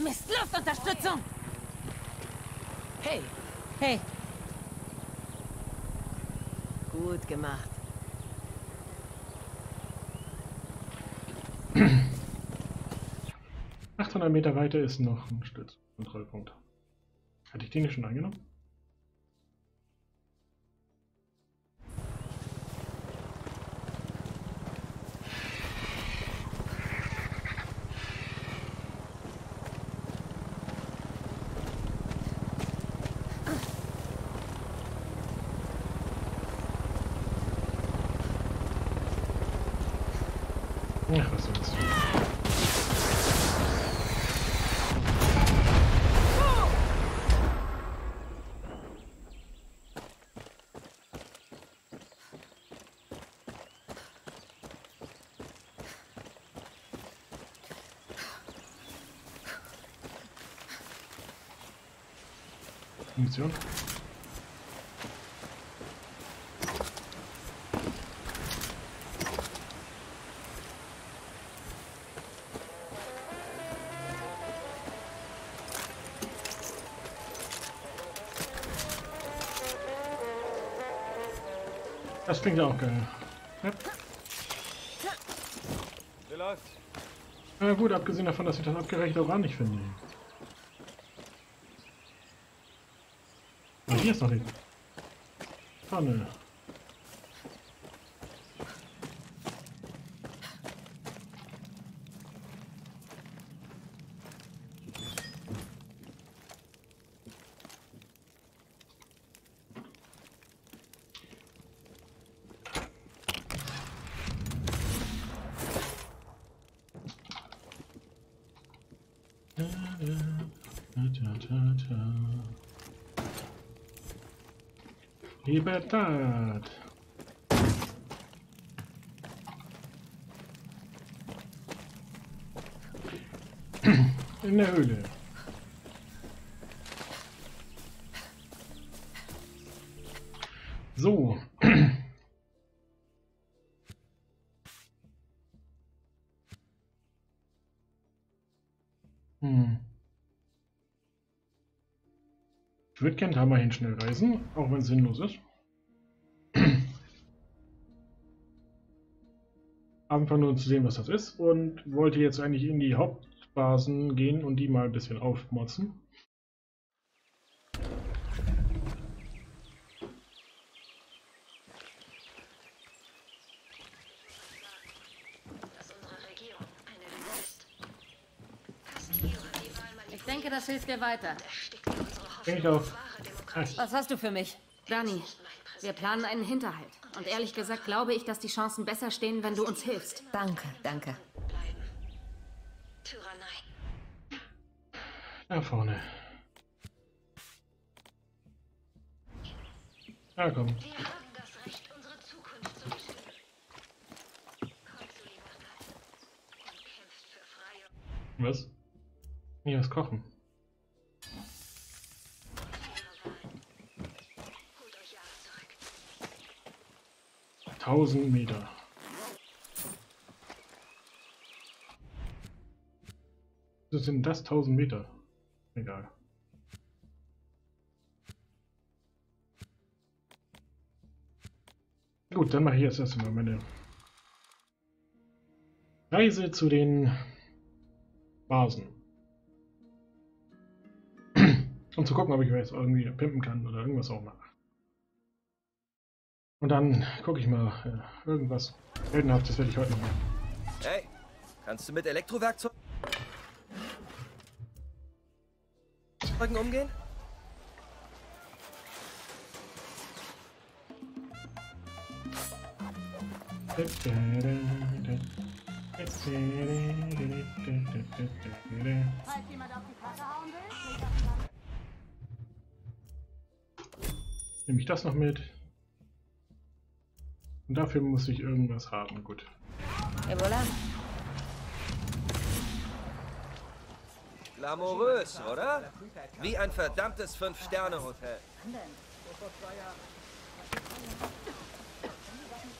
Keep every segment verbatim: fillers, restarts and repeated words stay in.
Mist, Luftunterstützung! Hey, Hey, gut gemacht. achthundert Meter weiter ist noch ein Stützkontrollpunkt. Hatte ich den nicht schon eingenommen? Ach, was soll's. Munition. Das klingt ja auch geil. Ja. Wie läuft's? Na gut, abgesehen davon, dass ich das abgereicht auch nicht finde. Ah, hier ist noch nicht. Tonne. Libertad. In der Höhle. So. Hm. Ich würde gerne da mal hin schnell reisen, auch wenn es sinnlos ist. Einfach nur zu sehen, was das ist, und wollte jetzt eigentlich in die Hauptbasen gehen und die mal ein bisschen aufmotzen. ich denke, das hilft dir weiter. Denke ich auch. Was hast du für mich? Dani, wir planen einen Hinterhalt. Und ehrlich gesagt glaube ich, dass die Chancen besser stehen, wenn du uns hilfst. Danke, danke. Da vorne. Ja, komm. Wir haben das Recht, unsere Zukunft zu bestimmen. Kommt zu Libertad und kämpft für freie... Was? Nee, was kochen. Holt euch Jahre zurück. tausend Meter. Was sind das tausend Meter? Egal. Gut, dann mache ich jetzt erstmal meine Reise zu den Basen. Um zu gucken, ob ich jetzt irgendwie pimpen kann oder irgendwas auch mache. Und dann gucke ich mal, äh, irgendwas Heldenhaftes werde ich heute noch machen. Hey, kannst du mit Elektrowerkzeugen umgehen? Falls jemand auf die Karte hauen will, Nehme ich das noch mit? Und dafür muss ich irgendwas haben, gut. Et voilà. Glamourös, oder? Wie ein verdammtes Fünf-Sterne-Hotel.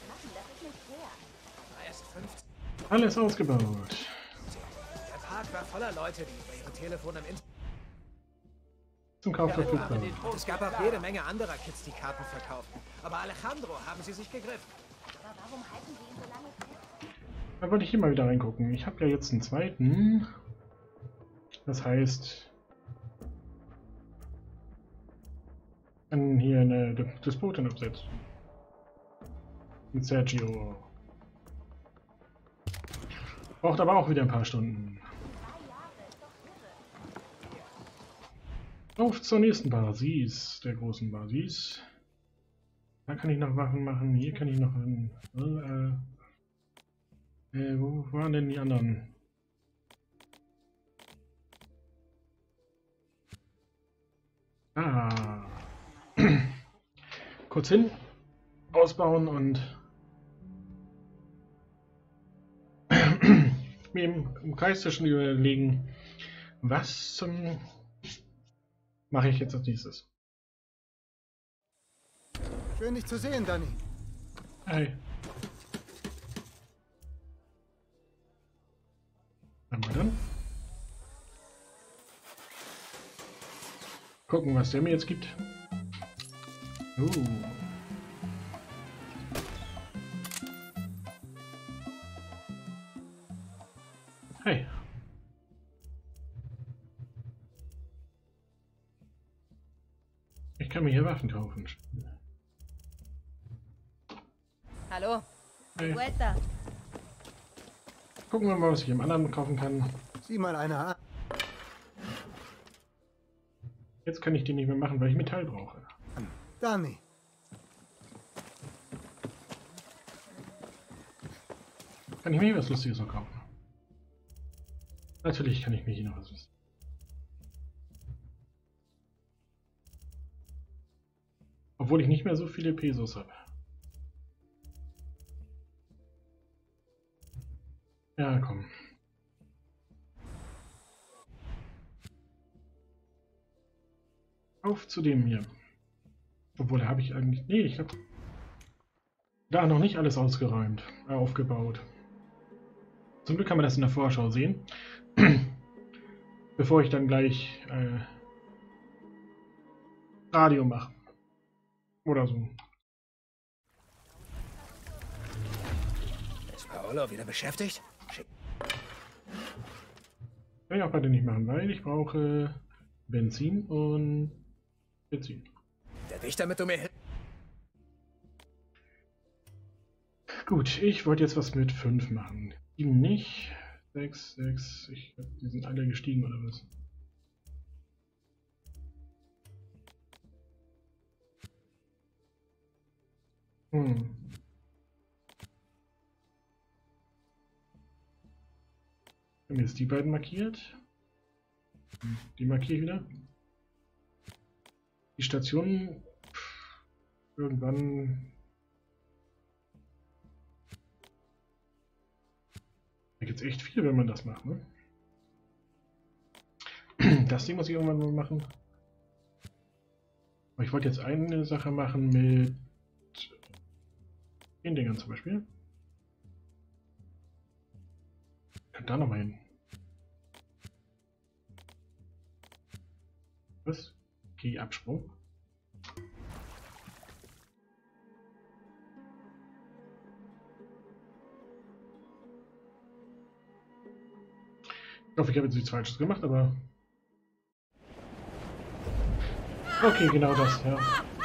Alles ausgebaut. Der Park war voller Leute, die über ihre Telefone im Internet... Zum Kauf verfügbar. Es gab auch jede Menge anderer Kids, die Karten verkauften. Aber Alejandro haben sie sich gegriffen. Da wollte ich hier mal wieder reingucken. Ich habe ja jetzt einen zweiten. Das heißt, ich kann hier eine Despotin absetzen. Mit Sergio. Braucht aber auch wieder ein paar Stunden. Auf zur nächsten Basis, der großen Basis. Da kann ich noch Waffen machen. Hier kann ich noch ein. Äh, äh, wo waren denn die anderen? Ah. Kurz hin, ausbauen und mir im, im Kreis zwischen überlegen, was zum mache ich jetzt als nächstes. Schön, dich zu sehen, Danny. Hi. Einmal dann. Gucken, was der mir jetzt gibt. Uh. Hey. Ich kann mir hier Waffen kaufen. Hallo. Hey. Vuelta. Gucken wir mal, was ich im anderen kaufen kann. Sieh mal einer an. Jetzt kann ich die nicht mehr machen, weil ich Metall brauche. Danny. Kann ich mir hier was Lustiges noch kaufen? Natürlich kann ich mir hier noch was Lustiges. Obwohl ich nicht mehr so viele Pesos habe. Ja, komm. Auf zu dem hier. Obwohl, da habe ich eigentlich... Nee, ich habe da noch nicht alles ausgeräumt, äh, aufgebaut. Zum Glück kann man das in der Vorschau sehen. Bevor ich dann gleich äh, Radio mache. Oder so. Ist Paolo wieder beschäftigt? Schick. Kann ich auch gerade nicht machen, weil ich brauche Benzin und Benzin. Der Weg, damit du mir hilfst. Gut, ich wollte jetzt was mit fünf machen. sieben nicht. sechs, sechs. Ich glaub, die sind alle gestiegen oder was? Hm. Haben jetzt die beiden markiert. Die markiere ich wieder. Die Stationen irgendwann. Da gibt es echt viel, wenn man das macht, ne? Das Ding muss ich irgendwann mal machen. Aber ich wollte jetzt eine Sache machen mit den Dingern zum Beispiel. Kann da nochmal hin. Was? Okay, Absprung. Ich hoffe, ich habe jetzt nichts Falsches gemacht, aber... Okay, genau das, ja.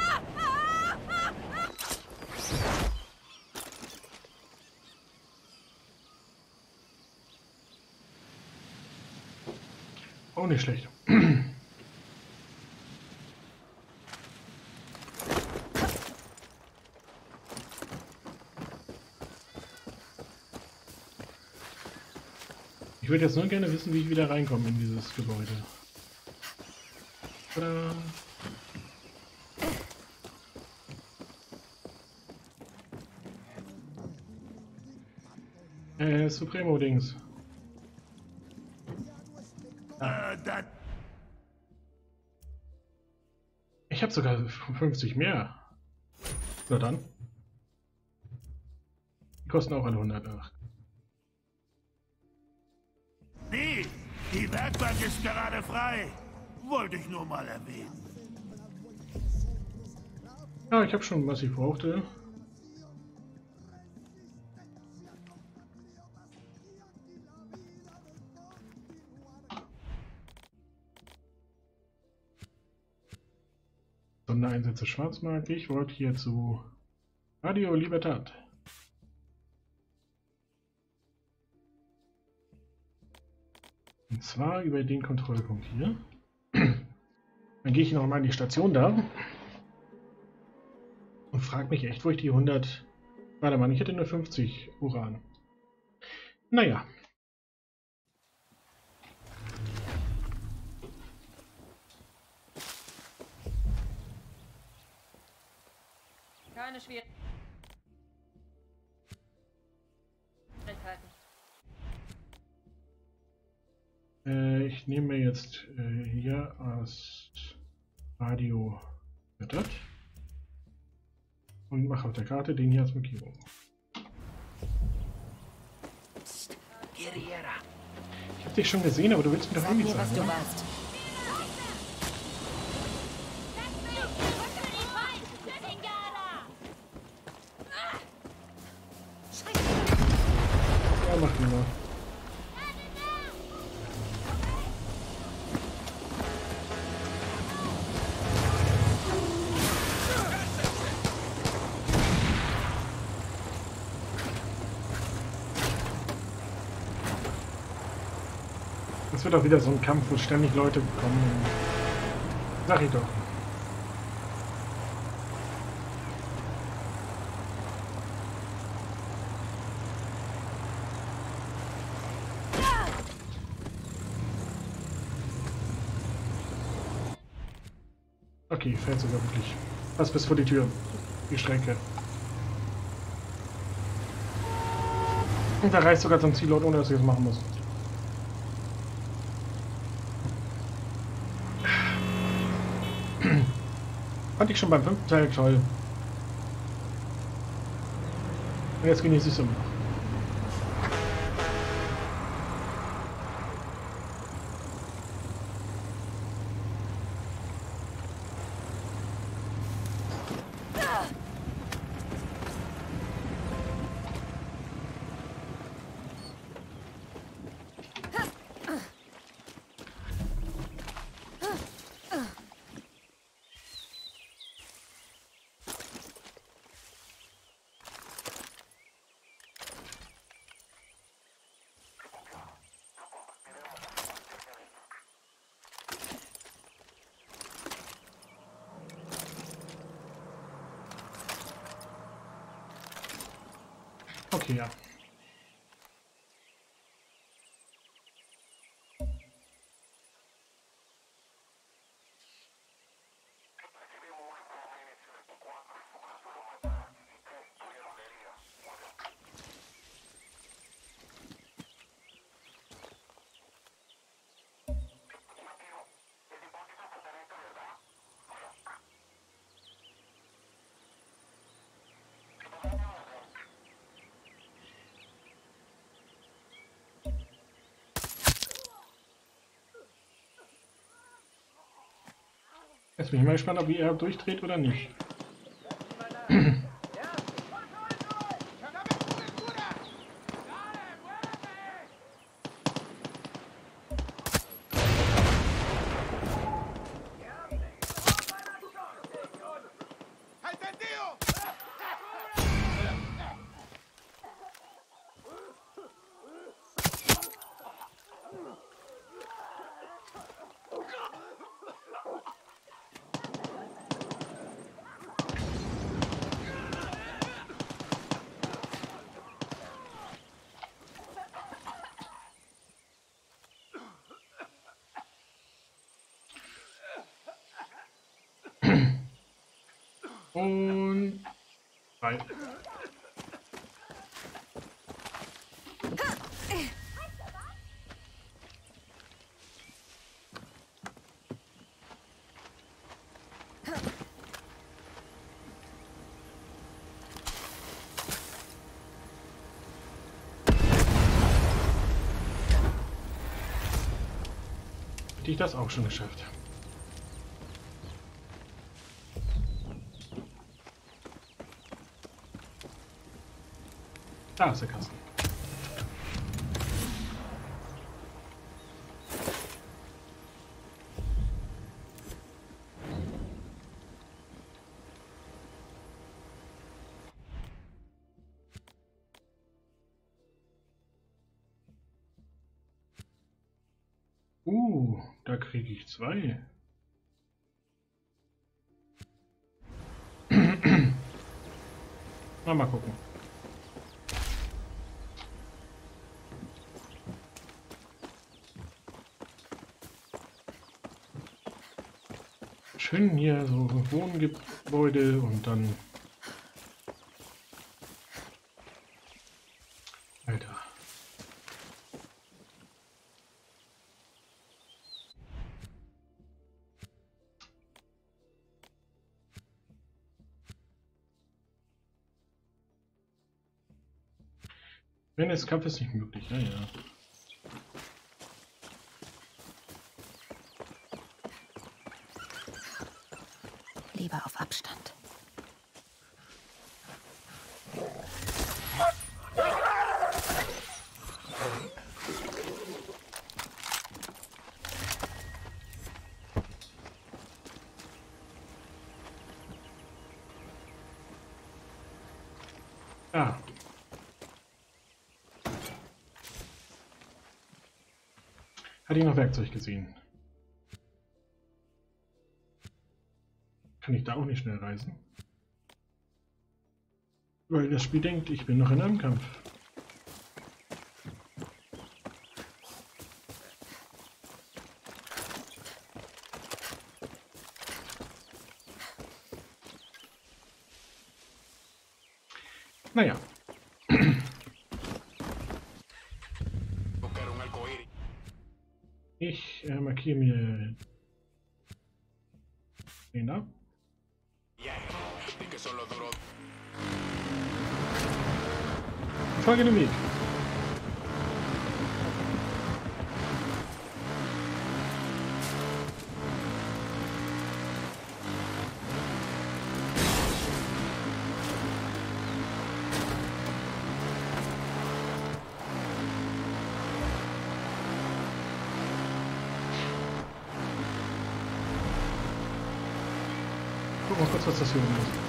Auch nicht schlecht. Ich würde jetzt nur gerne wissen, wie ich wieder reinkomme in dieses Gebäude. Tada. Äh, Supremo-Dings. Ah. Ich habe sogar fünfzig mehr. Na dann. Die kosten auch alle hundert. Ach. Die Werkbank ist gerade frei. Wollte ich nur mal erwähnen. Ja, ich habe schon, was ich brauchte. Sondereinsätze Schwarzmarkt. Ich wollte hier zu Radio Libertad. Und zwar über den Kontrollpunkt hier. Dann gehe ich noch mal in die Station da und frage mich echt, wo ich die hundert... Warte mal, ich hätte nur fünfzig Uran. Naja. Keine Schwierigkeiten. Äh, ich nehme jetzt äh, hier als Radio Libertad und mache auf der Karte den hier als Markierung. Ich hab dich schon gesehen, aber du willst mir doch irgendwie Sag mir, was sagen, du ne? warst. Ja, mach die mal. Das wird auch wieder so ein Kampf, wo ständig Leute kommen. Sag ich doch. Okay, fährt sogar wirklich. Fast bis vor die Tür. Die Strecke. Und da reicht sogar zum Zielort, ohne dass ich es machen muss. Fand ich schon beim fünften Teil toll. Und jetzt genieße ich es immer noch. Okay, ja. Jetzt bin ich mal gespannt, ob ihr durchdreht oder nicht. Und drei. Hätte ich das auch schon geschafft. Da ist der Kasten. Uh, da kriege ich zwei. Na, mal gucken. Schön hier so Wohngebäude und dann... Alter. Wenn es Kampf ist nicht möglich, ja, ja. Lieber auf Abstand. Ah. Hatte ich noch Werkzeug gesehen? Kann ich da auch nicht schnell reisen? Weil das Spiel denkt, ich bin noch in einem Kampf. Naja. Ich äh, markiere mir den da. Folge dem Weg. Guck mal kurz, was das hier oben ist.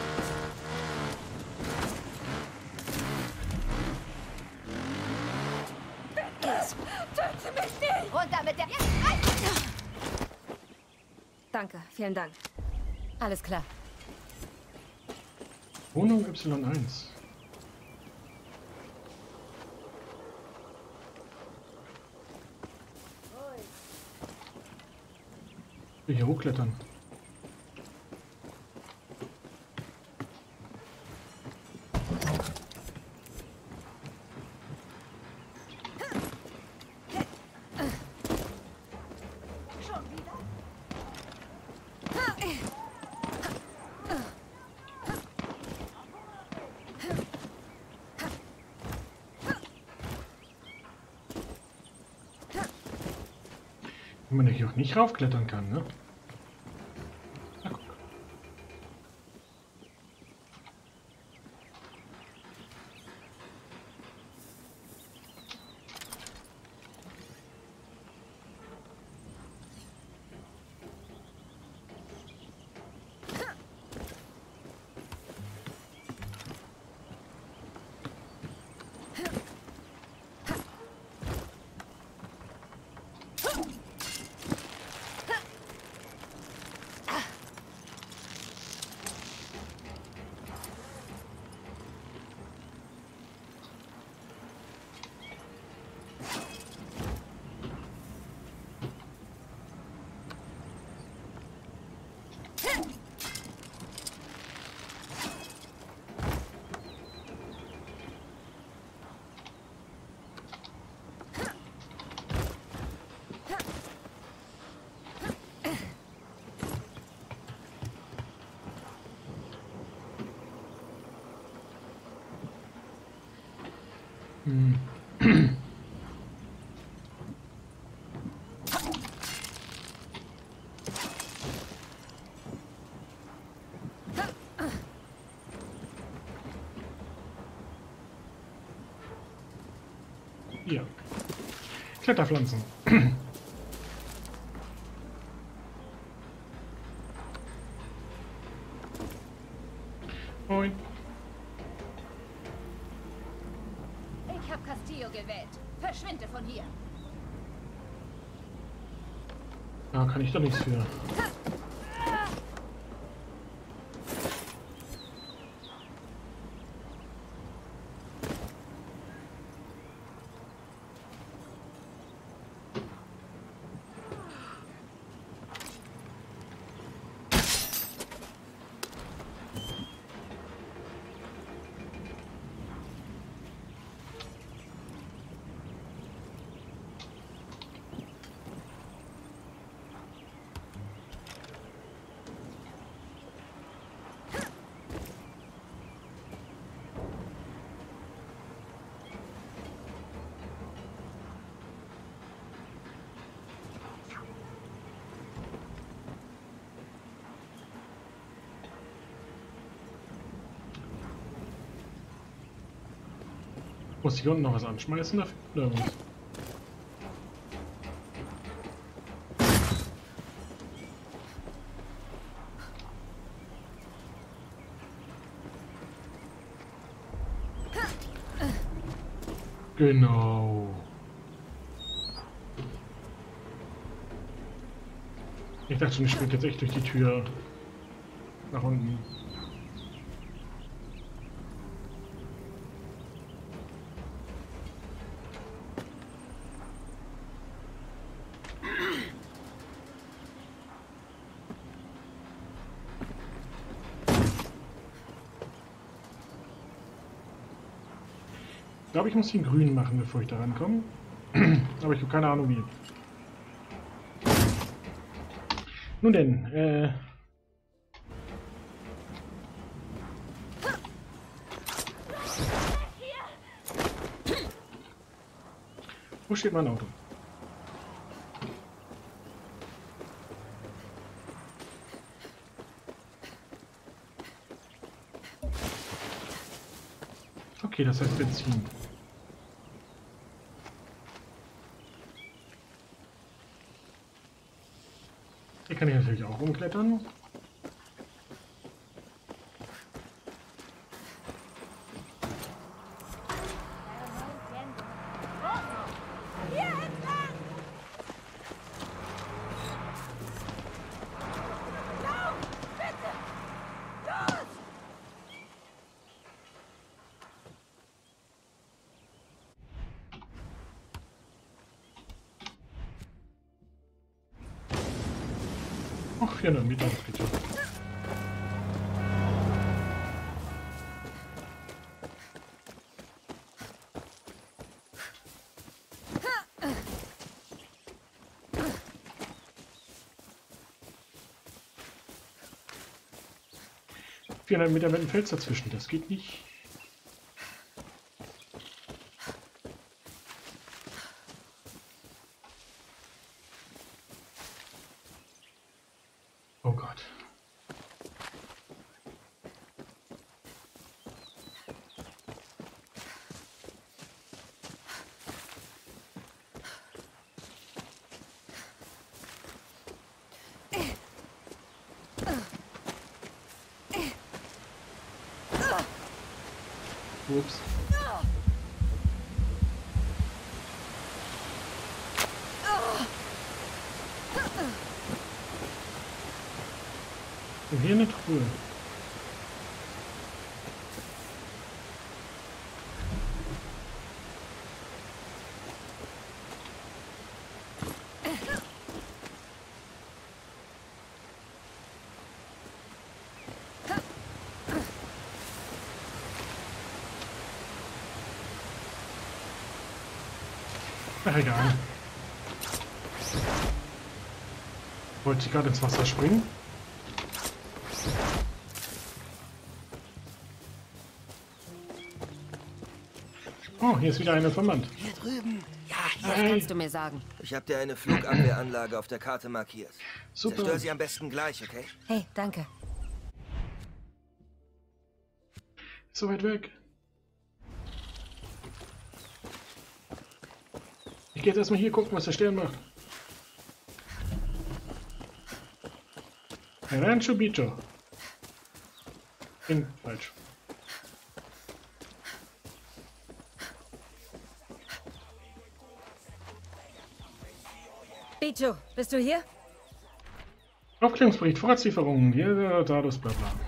Runter mit der... Danke, vielen Dank. Alles klar. Wohnung Y eins. Ich will hier hochklettern. Wenn man hier auch nicht raufklettern kann, ne? Na, guck. Hm. Ja. Kletterpflanzen. Moin. Ich habe Castillo gewählt. Verschwinde von hier. Da kann ich doch nichts für. Muss ich hier unten noch was anschmeißen dafür? Oder was? Genau. Ich dachte schon, ich springe jetzt echt durch die Tür nach unten. Ich glaube, ich muss ihn grün machen, bevor ich da rankomme. Aber ich habe keine Ahnung wie. Nun denn, äh... wo steht mein Auto? Okay, das heißt Benzin. Hier kann ich natürlich auch rumklettern. Ach, vierhundert Meter bitte. vierhundert Meter mit dem Fels dazwischen, das geht nicht. Oh Gott. Ups. Und hier eine Truhe. Ach, egal. Wollte ich gerade ins Wasser springen? Oh, hier ist wieder eine Verband. Hier drüben. Ja, hier. Was kannst du mir sagen? Ich habe dir eine Flugabwehranlage auf der Karte markiert. Super. Zerstör sie am besten gleich, okay? Hey, danke. So weit weg. gehe jetzt erstmal hier gucken, was der Stern macht. Rancho Bicho. Bin falsch. Bicho, bist du hier? Aufklärungsbericht, Vorratslieferungen, hier, Dados, bla bla.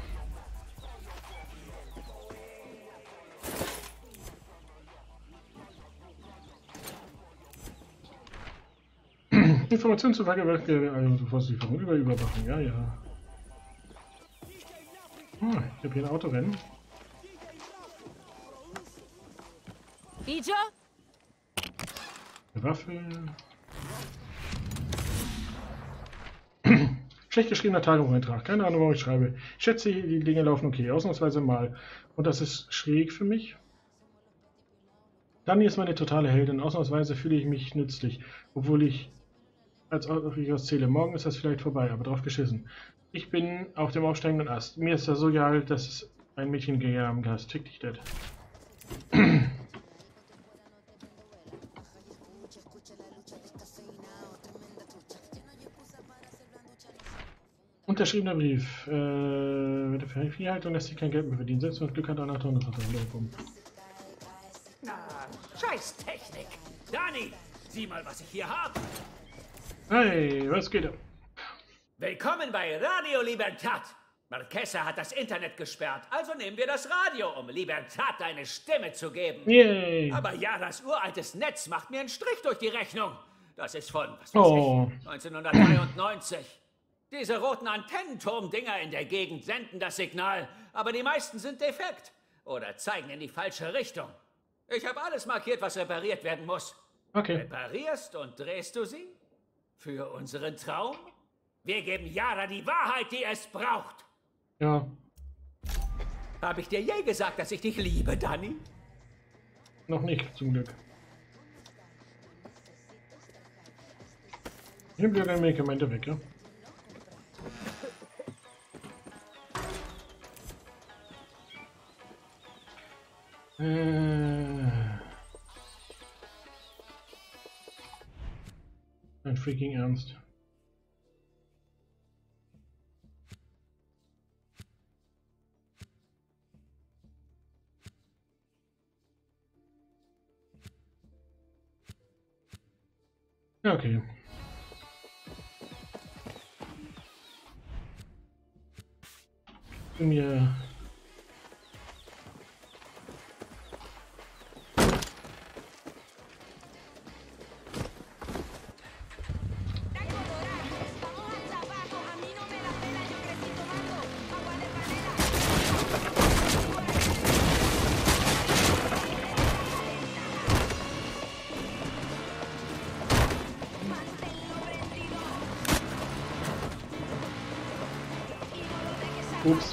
Informationen zu Vergewaltigung, also Vorratslieferung über Überwachung, ja, ja. Ah, ich habe hier ein Autorennen. Bicho? Eine Waffe. Schlecht geschriebener Tagebucheintrag. Keine Ahnung, warum ich schreibe. Ich schätze, die Dinge laufen okay. Ausnahmsweise mal. Und das ist schräg für mich. Dani ist meine totale Heldin. Ausnahmsweise fühle ich mich nützlich. Obwohl ich als ob ich was zähle. Morgen ist das vielleicht vorbei, aber drauf geschissen. Ich bin auf dem aufsteigenden Ast. Mir ist das so egal, dass es ein Mädchen gegeben hast. Fick dich, Dad. Unterschriebener Brief. Äh, mit der Viehhaltung lässt sich kein Geld mehr verdienen. Selbst wenn Glück hat, eine Tonne rum. Na, scheiß Technik. Dani, sieh mal, was ich hier habe. Hey, was geht ab? Willkommen bei Radio Libertad. Marquesa hat das Internet gesperrt, also nehmen wir das Radio, um Libertad eine Stimme zu geben. Yay. Aber ja, das uraltes Netz macht mir einen Strich durch die Rechnung. Das ist von, was weiß Oh. ich, neunzehnhundertdreiundneunzig. Diese roten Antennenturmdinger in der Gegend senden das Signal, aber die meisten sind defekt oder zeigen in die falsche Richtung. Ich habe alles markiert, was repariert werden muss. Okay. Reparierst und drehst du sie? Für unseren Traum? Wir geben Yara die Wahrheit, die es braucht. Ja. Habe ich dir je gesagt, dass ich dich liebe, Dani? Noch nicht, zum Glück. Nimm dir deine Medikamente weg, ja? Äh. Ein freaking Ernst. Ja, okay. Mir Ups.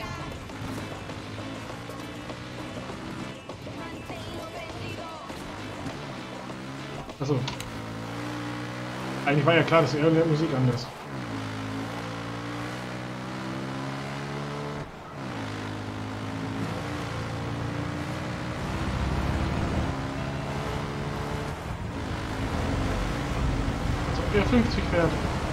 Achso. Eigentlich war ja klar, dass er lernt Musik anders. Als ob er fünfzig fährt.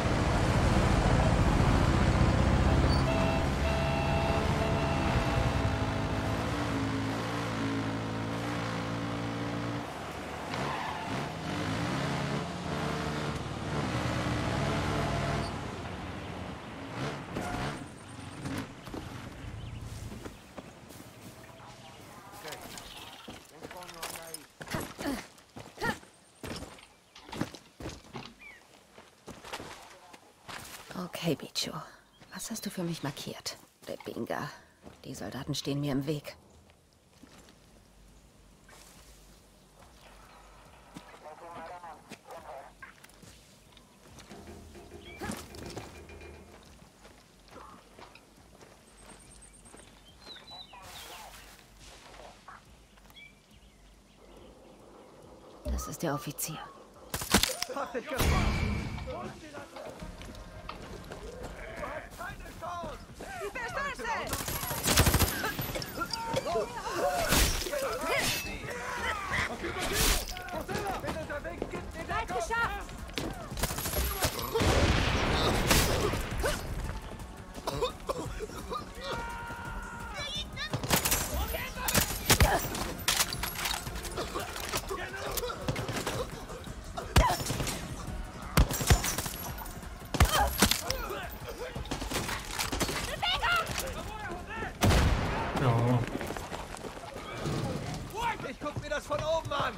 Okay, Bicho. Was hast du für mich markiert? Bebinga. Die Soldaten stehen mir im Weg. Das ist der Offizier. Seid geschützt! das von oben an!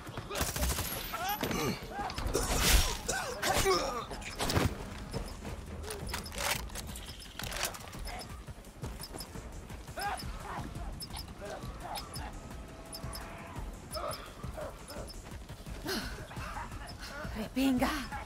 Rebinga!